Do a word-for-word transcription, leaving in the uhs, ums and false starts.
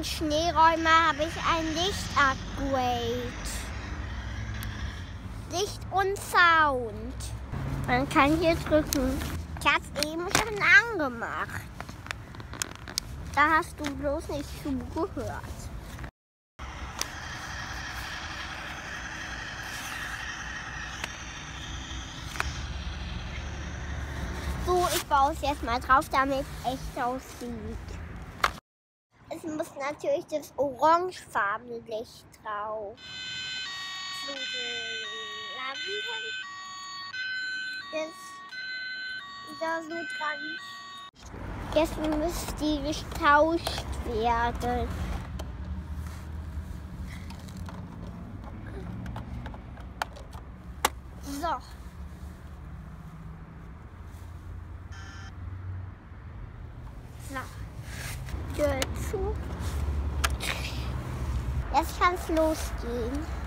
meinen Schneeräumer habe ich ein Licht-Upgrade. Licht und Sound. Man kann hier drücken. Ich habe es eben schon angemacht. Da hast du bloß nicht zugehört. So, ich baue es jetzt mal drauf, damit es echt aussieht. Es muss natürlich das orangefarbene Licht drauf. So, die Lampen ist wieder so dran. Jetzt müsste die getauscht werden. So. So. Tür zu. Jetzt kann es losgehen.